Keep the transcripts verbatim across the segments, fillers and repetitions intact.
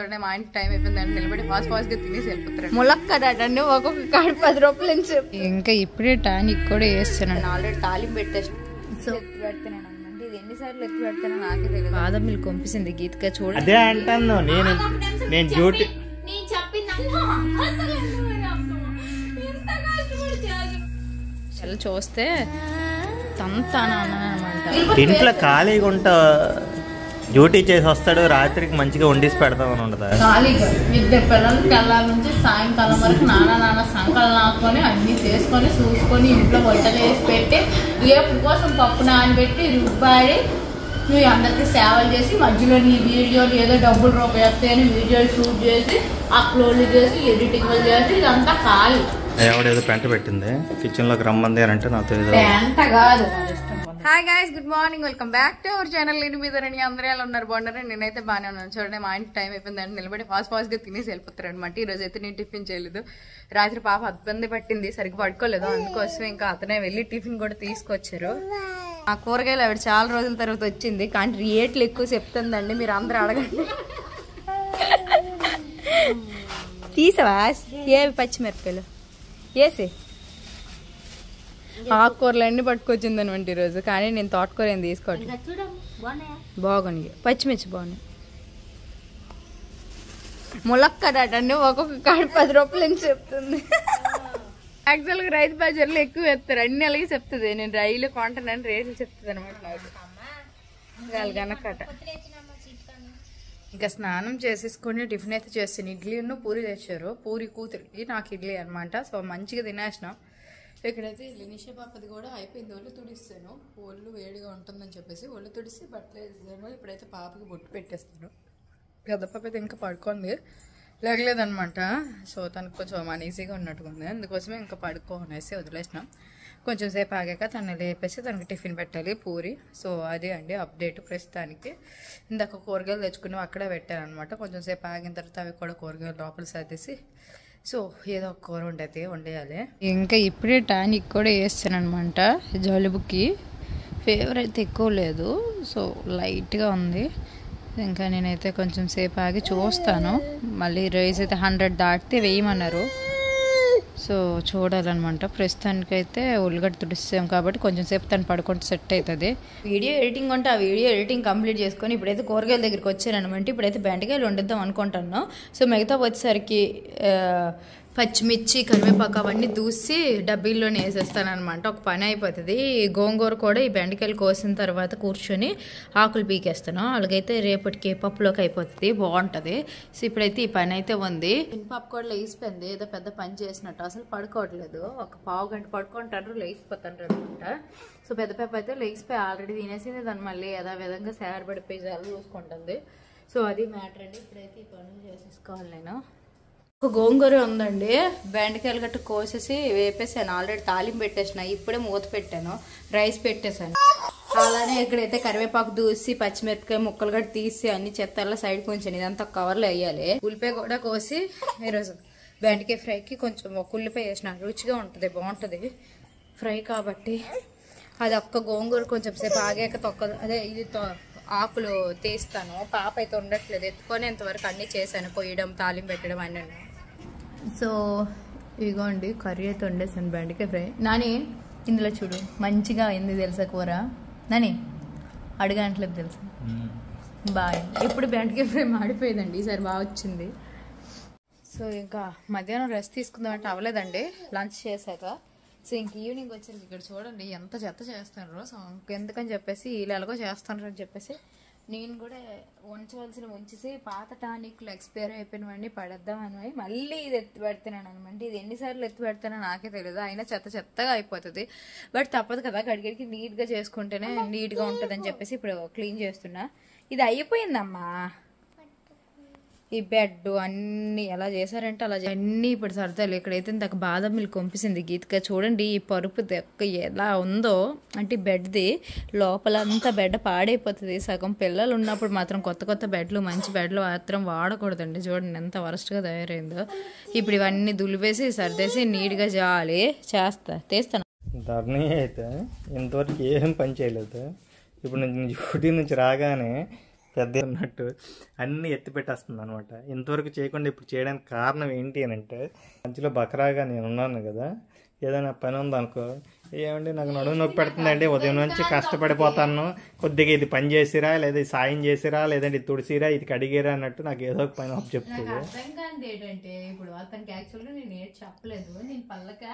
మా ఇంటి టైం అయిపోయిందండి నిలబడి ఫాస్ట్ ఫాస్ట్ గా తినేసి వెళ్ళిపోతారు. ములక్కడండి ఒక్కొక్క కాడి పది రూపాయలు నుంచి. ఇంకా ఇప్పుడే టానిక్ కూడా వేస్తున్నాను. ఆల్రెడీ తాలింపు పెట్టేసి సో ఎత్తి పెడుతున్నాను అనమాట. ఇది ఎన్నిసార్లు ఎత్తి పెడతానో నాకే తెలియదు. బాదం మిల్క్ పంపిస్తుంది గీతగా చూడ. అదే అంటాను నేను నేను డ్యూటీ చూస్తే తంతాను అనమాట. ఇంట్లో ఖాళీగా ఉంటా డ్యూటీ చేసి వస్తాడు రాత్రికి మంచిగా వండిసి పెడతామని ఉండదా? ఖాళీగా ఇద్దరు పిల్లలకి వెళ్ళాలి నుంచి సాయంకాలం వరకు నాన్న నాన్న సంకలు నాకొని అన్ని చేసుకొని చూసుకొని ఇంట్లో వంటలు వేసి పెట్టి రేపు కోసం పప్పు నానబెట్టి రుబ్బాడి నువ్వు అందరికి సేవలు చేసి మధ్యలో నీ వీడియోలు ఏదో డబ్బులు రూపాయి వస్తాయని వీడియోలు షూట్ చేసి అప్లోడ్ చేసి ఎడిటింగ్ చేసి ఇదంతా ఖాళీ. ఎవడేదో పెంట పెట్టింది కిచెన్ లోకి రమ్మంది అని అంటే నాకు తెలియదు. పెంట కాదు. Hi guys, good morning, welcome back to our channel. నేను మీద రండి, అందరూ ఎలా ఉన్నారు? బాగున్నారు? నేనైతే బాగానే ఉన్నాను. చూడండి మా ఇంటి టైం అయిపోయిందండి నిలబడి ఫాస్ట్ ఫాస్ట్ గా తినేసి వెళ్ళిపోతారు అనమాట. ఈ రోజు అయితే నేను టిఫిన్ చేయలేదు. రాత్రి పాప ఇబ్బంది పట్టింది, సరిగ్గా పడుకోలేదు. అందుకోసం ఇంకా అతనే వెళ్ళి టిఫిన్ కూడా తీసుకొచ్చారు. ఆ కూరగాయలు ఆవిడ చాలా రోజుల తర్వాత వచ్చింది, కానీ రేట్లు ఎక్కువ చెప్తుందండి. మీరు అందరూ అడగండి. తీసావా ఏవి పచ్చిమిరపకాయలు వేసి ఆకుకూరలు అన్ని పట్టుకొచ్చింది అనమాట ఈరోజు. కానీ నేను తోటకూర ఏం తీసుకోవట్లేదు. బాగున్నాయి పచ్చిమిర్చి బాగున్నాయి. ములక్కడండి ఒక్కొక్క కాడి పది రూపాయలు నుంచి చెప్తుంది. యాక్చువల్గా రైతు బజార్లో ఎక్కువ వేస్తారు, అన్ని అలాగే చెప్తుంది. నేను రైలు కొంటానని రేట్లు చెప్తుంది అనమాట నాకు కనకట. ఇంకా స్నానం చేసేసుకొని టిఫిన్ అయితే చేస్తాను. ఇడ్లీను పూరి తెచ్చారు, పూరి కూతురికి నాకు ఇడ్లీ అనమాట. సో మంచిగా తినేసినాం. ఇక్కడైతే లినిషా పాపది కూడా అయిపోయింది. ఒళ్ళు తుడిస్తాను, ఒళ్ళు వేడిగా ఉంటుందని చెప్పేసి ఒళ్ళు తుడిసి బట్టలు వేసాను. ఇప్పుడైతే పాపకి బొట్టు పెట్టేస్తాను. పెద్ద పాప అయితే ఇంకా పడుకోండి, లేగలేదనమాట. సో తనకు కొంచెం అనీజీగా ఉన్నట్టుకుంది, అందుకోసమే ఇంకా పడుకోనేసి వదిలేసినాం. కొంచెం సేపు ఆగాక తను లేపేసి తనకి టిఫిన్ పెట్టాలి పూరి. సో అదే అండి అప్డేట్ ప్రస్తుతానికి. ఇందాక కూరగాయలు తెచ్చుకున్నాం, అక్కడే పెట్టాను అనమాట. కొంచెం సేపు ఆగిన తర్వాత అవి కూడా కూరగాయలు లోపల సర్దేసి సో ఏదో ఒక కూర ఉండేది వండేయాలి. ఇంకా ఇప్పుడే టానిక్ కూడా వేస్తాను అనమాట. జలుబుకి ఫీవర్ అయితే ఎక్కువ లేదు, సో లైట్గా ఉంది. ఇంకా నేనైతే కొంచెం సేపు ఆగి చూస్తాను. మళ్ళీ రైస్ అయితే హండ్రెడ్ దాటితే వేయమన్నారు, సో చూడాలన్నమాట. ప్రస్తుతానికైతే ఉల్లిగడ్డ తుడిస్తాం కాబట్టి కొంచెం సేపు తను పడుకుంటే సెట్ అవుతుంది. వీడియో ఎడిటింగ్ ఉంటే ఆ వీడియో ఎడిటింగ్ కంప్లీట్ చేసుకొని ఇప్పుడైతే కూరగాయల దగ్గరికి వచ్చానమాట. ఇప్పుడైతే బెండకాయలు వండిద్దాం అనుకుంటున్నాను. సో మిగతా వచ్చేసరికి పచ్చిమిర్చి కరివేపాకు అవన్నీ దూసి డబ్బీల్లోనే వేసేస్తాను అనమాట. ఒక పని అయిపోతుంది. గోంగూర కూడా ఈ బెండకాయలు కోసిన తర్వాత కూర్చొని ఆకులు పీకేస్తాను. అలాగైతే రేపటికి పప్పులోకి అయిపోతుంది, బాగుంటుంది. సో ఇప్పుడైతే ఈ పని అయితే ఉంది. పాప కూడా లేచిపోయింది, ఏదో పెద్ద పని చేసినట్టు. అసలు పడుకోవట్లేదు, ఒక పావు గంట పడుకుంటారు లేచిపోతారు అనమాట. సో పెద్ద పాప అయితే లేచిపోయి ఆల్రెడీ తినేసింది. దాన్ని మళ్ళీ యథా విధంగా సేర పడిపోయి చాలా చూసుకుంటుంది. సో అది మ్యాటర్ అండి. ఇప్పుడైతే ఈ పనులు చేసేసుకోవాలి నేను. ఒక గోంగూర ఉందండి, బెండకాయలు గట్ట కోసేసి వేపేసాను. ఆల్రెడీ తాలింపు పెట్టేసిన, ఇప్పుడే మూత పెట్టాను, రైస్ పెట్టేసాను. అలానే ఇక్కడైతే కరివేపాకు దూసి పచ్చిమిరపకాయ ముక్కలు గట్ట తీసి అన్ని చెత్తల్లో సైడ్ కొంచెం ఇదంతా కవర్లో వేయాలి. ఉల్లిపాయ కూడా కోసి ఈరోజు బెండకాయ ఫ్రైకి కొంచెం ఒక ఉల్లిపాయ వేసిన, రుచిగా ఉంటుంది, బాగుంటుంది ఫ్రై కాబట్టి. అది ఒక్క గోంగూర కొంచెం సేపు ఆగాక తొక్క అదే ఇది ఆకులు తీస్తాను. పాప అయితే ఉండట్లేదు, ఎత్తుకొని ఇంతవరకు అన్నీ చేశాను, కొయ్యడం తాలింపు పెట్టడం అన్నీ. సో ఇదిగోండి కర్రీ అయితే వండేసాను, బెండకాయ ఫ్రై. నాని ఇందులో చూడు మంచిగా అయింది తెలుసా కూర. నాని అడగంటలేదు తెలుసా, బాయ్. ఎప్పుడు బెండకాయ ఫ్రై మాడిపోయేదండి, ఈసారి బాగా వచ్చింది. సో ఇంకా మధ్యాహ్నం రెస్ట్ తీసుకుందామంటే అవ్వలేదండి లంచ్ చేశాక. సో ఇంక ఈవినింగ్ వచ్చేసి ఇక్కడ చూడండి ఎంత చెత్త చేస్తున్నారు. సో ఎందుకని చెప్పేసి వీళ్ళు ఎలాగో చేస్తున్నారు అని చెప్పేసి నేను కూడా ఉంచవలసిన ఉంచేసి పాత టానిక్లు ఎక్స్పైర్ అయిపోయినవన్నీ పడేద్దామని మళ్ళీ ఇది ఎత్తి పెడుతున్నాను అనమాట. ఇది ఎన్నిసార్లు ఎత్తి పెడతానో నాకే తెలియదు, అయినా చెత్త చెత్తగా అయిపోతుంది. బట్ తప్పదు కదా, గడిగడికి నీట్గా చేసుకుంటేనే నీట్గా ఉంటుంది అని చెప్పేసి ఇప్పుడు క్లీన్ చేస్తున్నా. ఇది అయిపోయిందమ్మా, ఈ బెడ్ అన్ని ఎలా చేశారంటే అలా అన్నీ ఇప్పుడు సరదాలు. ఇక్కడైతే ఇంతకు బాదం మిల్క్ పంపిస్తుంది గీతగా. చూడండి ఈ పరుపు దెక్క ఎలా ఉందో, అంటే బెడ్ది లోపలంతా బెడ్ పాడైపోతుంది. సగం పిల్లలు ఉన్నప్పుడు మాత్రం కొత్త కొత్త బెడ్లు మంచి బెడ్లు మాత్రం వాడకూడదండి. చూడండి ఎంత వరస్ట్గా తయారైందో. ఇప్పుడు ఇవన్నీ దులిపేసి సర్దేసి నీట్గా జాలి చేస్తా తీస్తాను. ధర్నీ అయితే ఇంతవరకు ఏం పని చేయలేదు. ఇప్పుడు నేను డ్యూటీ నుంచి రాగానే పెద్ద ఉన్నట్టు అన్నీ ఎత్తి పెట్టేస్తుంది అనమాట. ఇంతవరకు చేయకుండా ఇప్పుడు చేయడానికి కారణం ఏంటి అని అంటే, మధ్యలో బకరాగా నేను ఉన్నాను కదా, ఏదైనా పని ఉందనుకో, ఏమండి నాకు నడుము నొప్పి పెడుతుందండి, ఉదయం నుంచి కష్టపడిపోతాను, కొద్దిగా ఇది పని చేసిరా, లేదా ఇది సాయం చేసిరా, లేదంటే ఇది తుడిసిరా, ఇది కడిగిరా అన్నట్టు నాకు ఏదో ఒక పని అప్పు చెప్తుంది. అర్థం కాదు ఏంటంటే, ఇప్పుడు అతనికి యాక్చువల్గా నేను ఏది చెప్పలేదు, నేను పల్లక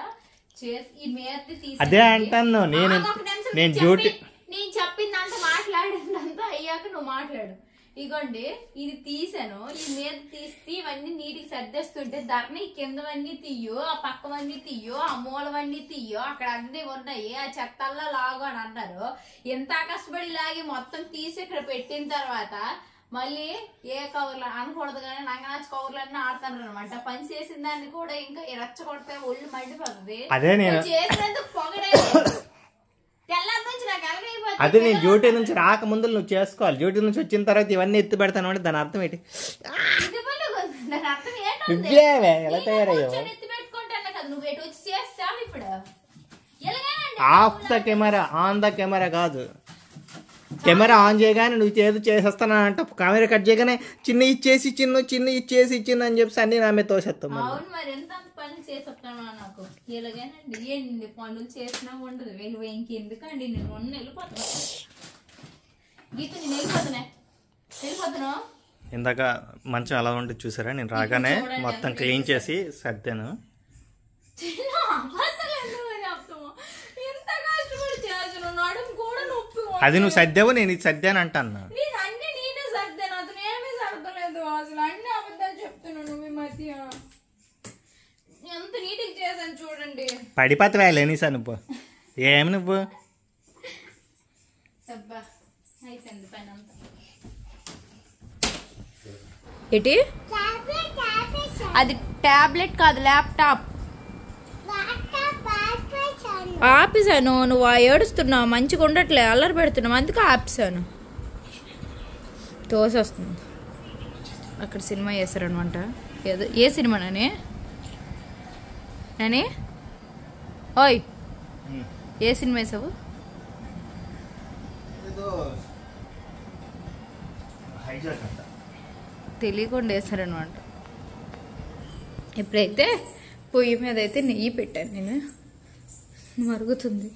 అదే అంటాను నేను. నేను డ్యూటీ నేను చెప్పిందంతా మాట్లాడిందంతా అయ్యాక నువ్వు మాట్లాడు. ఇగోండి ఇది తీసాను, ఈ మీద తీసి ఇవన్నీ నీటికి సర్దేస్తుంటే ధరని కిందవన్నీ తీయో, ఆ పక్కవన్నీ తీయో, ఆ మూలవన్నీ తీయో, అక్కడ అన్ని ఉన్నాయి, ఆ చెత్తల్లా లాగు అని అన్నారు. ఎంత కష్టపడి లాగి మొత్తం తీసి ఇక్కడ పెట్టిన తర్వాత మళ్ళీ ఏ కవర్లు అనకూడదు కానీ నంగనాచి కవర్లన్నీ ఆడుతున్నారు అనమాట. పని చేసిన దాన్ని కూడా ఇంకా రచ్చ కొడితే ఒళ్ళు మండిపోతుంది. అదే నేను చేసినందుకు పొగడే తెల్లారి నుంచి నాకు ఎలాగైపోతుంది. అదే నేను డ్యూటీ నుంచి రాక ముందు నువ్వు చేసుకోవాలి, డ్యూటీ నుంచి వచ్చిన తర్వాత ఇవన్నీ ఎత్తి పెడతాను అంటే దాని అర్థం ఏంటి? దాని అర్థం ఏంటో ఎలా తయారయ్యో? ఎత్తి పెట్టుకుంటాను కదా, నువ్వు ఎటు వచ్చి చేస్తావు ఇప్పుడు. Off the camera on the camera కాదు, కెమెరా ఆన్ చేయగానే నువ్వు చేసి చేసేస్తాను అంటే కెమెరా కట్ చేయగానే చిన్న ఇచ్చేసి చిన్న చిన్న ఇచ్చేసి ఇచ్చింది అని చెప్పి అన్ని నా మీద తోసేస్తాం. అవును మరి ఎంత పనులు చేసేస్తాను నాకు ఇలాగేనండి. ఏంటి పనులు చేసినా ఉండదు వెళ్ళి ఇంకెందుకండి నేను ఉన్న వెళ్ళిపోతున్నా. గీత నేను వెళ్ళిపోతున్నా వెళ్ళిపోతున్నా ఇందాక మంచం అలా ఉంటుంది చూసారా, నేను రాగానే మొత్తం క్లీన్ చేసి సర్దాను. అది నువ్వు సర్దావు, నేను ఇది సర్దాను అంటాను. అన్ని నేనే సర్దాను, అతను ఏమీ సర్దలేదు. అసలు అన్ని అబద్ధాలు చెప్తున్నాను. మీ మధ్య ఎంత నీట్గా చేశాను చూడండి. పడిపోతే లేనిసా నువ్వు ఏమి నువ్వు ఏంటి అది? టాబ్లెట్ కాదు, ల్యాప్టాప్ ఆపేసాను. నువ్వు ఏడుస్తున్నావు, మంచిగా ఉండట్లే, అల్లరి పెడుతున్నావు, అందుకే ఆపేసాను. తోసి వస్తుంది. అక్కడ సినిమా చేస్తారనమాట. ఏదో ఏ సినిమానని అని ఓయ్ ఏ సినిమా వేసావు? తెలియకుండా వేస్తారనమాట. ఇప్పుడైతే పొయ్యి మీద అయితే నెయ్యి పెట్టాను నేను, మరుగుతుంది.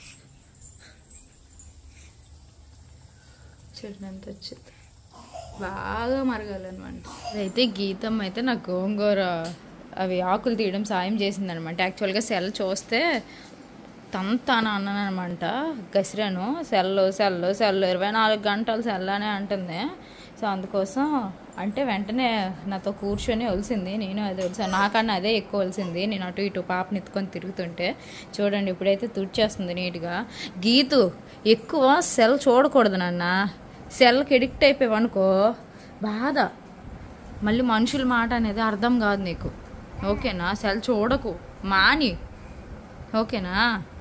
చూడండి ఎంత వచ్చింది, బాగా మరగాలన్నమాట. అయితే గీతం అయితే నాకు గోంగూర అవి ఆకులు తీయడం సాయం చేసిందనమాట. యాక్చువల్గా సెల్ చూస్తే తంతాను అన్నాను అనమాట. గసిరాను సెల్లు సెల్లు సెల్లు ఇరవై నాలుగు గంటలు సెల్ అనే అంటుంది. సో అందుకోసం అంటే వెంటనే నాతో కూర్చొని ఒలిసింది. నేను అదే ఒలిసాను, నాకన్నా అదే ఎక్కువ ఒలిసింది. నేను అటు ఇటు పాపని ఎత్తుకొని తిరుగుతుంటే చూడండి ఇప్పుడైతే తుడిచేస్తుంది నీట్గా. గీతు ఎక్కువ సెల్ చూడకూడదు నాన్న, సెల్కి ఎడిక్ట్ అయిపోయావనుకో బాధ. మళ్ళీ మనుషుల మాట అనేది అర్థం కాదు నీకు, ఓకేనా? సెల్ చూడకు, మాని, ఓకేనా?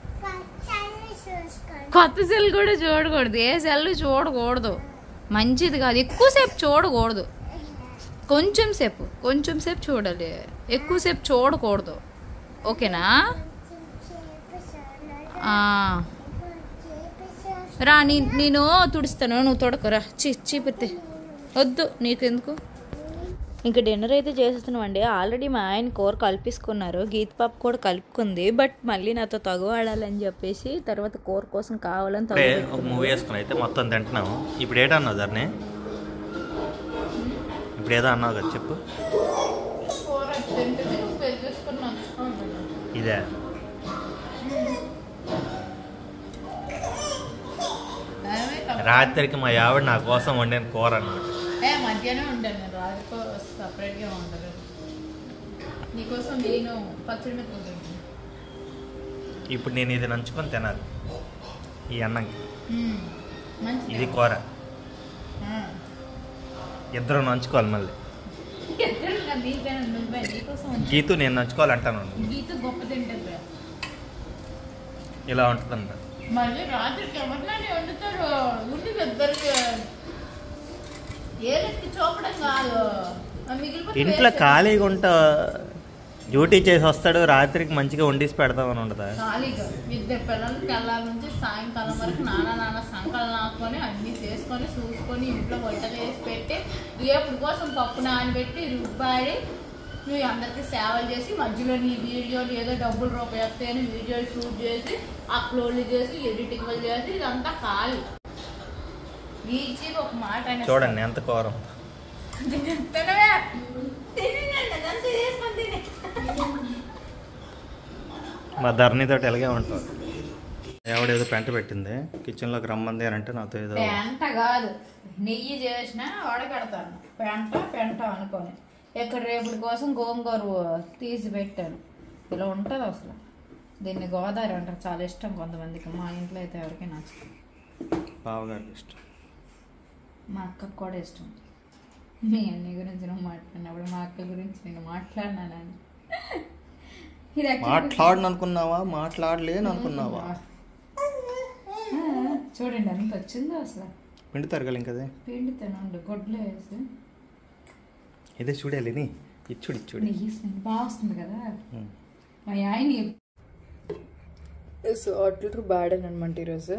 కొత్త సెల్ కూడా చూడకూడదు, ఏ సెల్ చూడకూడదు, మంచిది కాదు. ఎక్కువసేపు చూడకూడదు, కొంచెం సేపు కొంచెం సేపు చూడాలి, ఎక్కువసేపు చూడకూడదు, ఓకేనా? రా నీ నేను తుడుస్తాను, నువ్వు తొడకరా. చి చీపితే వద్దు నీకెందుకు. ఇంకా డిన్నర్ అయితే చేసేస్తున్నామండి. ఆల్రెడీ మా ఆయన కూర కలిపేసుకున్నారు, గీత పాప కూడా కలుపుకుంది. బట్ మళ్ళీ నాతో తగు ఆడాలని చెప్పేసి తర్వాత కూర కోసం కావాలని తగు మూవీ వేసుకుని అయితే మొత్తం తింటున్నాము. ఇప్పుడు ఏటన్నావు దాన్ని? ఇప్పుడు ఏదో అన్నావు కదా, చెప్పు. ఇదే రాత్రికి మా ఆవిడ నా కోసం వండిన కూర అన్నమాట. మధ్యాహ్నం ఉంటాను, రాత్రికో సపరేట్గా ఉండదు. నీకోసం నేను పచ్చడి మీద ఉంటుంది. ఇప్పుడు నేను ఇది నంచుకొని తినాలి ఈ అన్నంకి. ఇది కూర ఇద్దరు నంచుకోవాలి. మళ్ళీ గీతు నేను నంచుకోవాలంటాను. గీతు గొప్ప తింటుంది, ఇలా ఉంటుందంట. మళ్ళీ రాత్రికి ఎవరిని వండుతారు ఉండి ఇద్దరికి ఏలెత్తి చూపడం కాదు. ఇంట్లో ఖాళీగా ఉంటా డ్యూటీ చేసి వస్తాడు, రాత్రికి మంచిగా వండిసి పెడతామని ఉండదా? ఖాళీగా ఇద్దరు పిల్లలు తెల్లారి నుంచి సాయంకాలం వరకు నాన్న నాన్న సంకలు నాకొని అన్నీ చేసుకొని చూసుకొని ఇంట్లో వంట చేసి పెట్టి రేపు కోసం పప్పు నానబెట్టి రుబ్బాడి నువ్వు అందరికీ సేవలు చేసి మధ్యలో నీ వీడియోలు ఏదో డబ్బులు రూపాయి వస్తాయని వీడియోలు షూట్ చేసి అప్లోడ్లు చేసి ఎడిటింగ్లు చేసి ఇదంతా ఖాళీ. ఈజీ ఒక మాట అయినా చూడండి ఎంత కోరం. మా ధరణితో ఎలాగే ఉంటారు. ఎవడేదో పెంట పెట్టింది కిచెన్లోకి రమ్మంది అని అంటే నాతో ఏదో పెంట కాదు నెయ్యి చేసిన వడకడతాను పెంట పెంట అనుకోని ఇక్కడ రేపుడి కోసం గోంగూర తీసి పెట్టాను. ఇలా ఉంటుంది అసలు. దీన్ని గోదావరి అంటారు, చాలా ఇష్టం కొంతమందికి. మా ఇంట్లో అయితే ఎవరికి నచ్చదు. బావగారికి ఇష్టం, మా అక్కకు కూడా ఇష్టం. మీ అన్ని గురించి నువ్వు మాట్లాడినప్పుడు మా అక్క గురించి నేను మాట్లాడినానని ఇది మాట్లాడను అనుకున్నావా? మాట్లాడలేను అనుకున్నావా? చూడండి ఎంత వచ్చిందో అసలు. పిండుతారు కదా ఇంకదే పిండితేనండి గొడ్లు వేసి ఇదే చూడాలి నీ ఇచ్చుడు ఇచ్చుడు నెయ్యి స్మెల్ బాగా వస్తుంది కదా. మా ఆయన సో అట్లు బాడాను అనమాట ఈరోజు.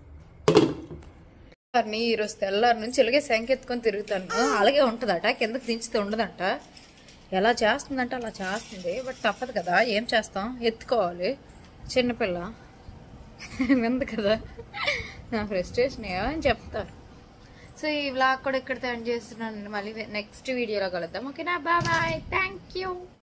ఈరోజు తెల్లారి నుంచి ఇలాగే సంకెత్తుకొని తిరుగుతాను. అలాగే ఉంటుందట, కిందకి దించితే ఉండదంట. ఎలా చేస్తుందంటే అలా చేస్తుంది. బట్ తప్పదు కదా, ఏం చేస్తాం, ఎత్తుకోవాలి. చిన్నపిల్ల వింది కదా, నా ఫ్రస్ట్రేషన్ ఏమని చెప్తారు. సో ఈ వ్లాగ్ కూడా ఇక్కడ ఎండ్ చేస్తున్నాను. మళ్ళీ నెక్స్ట్ వీడియోలో కలుద్దాం. ఓకేనా, బాయ్ బాయ్, థ్యాంక్ యూ.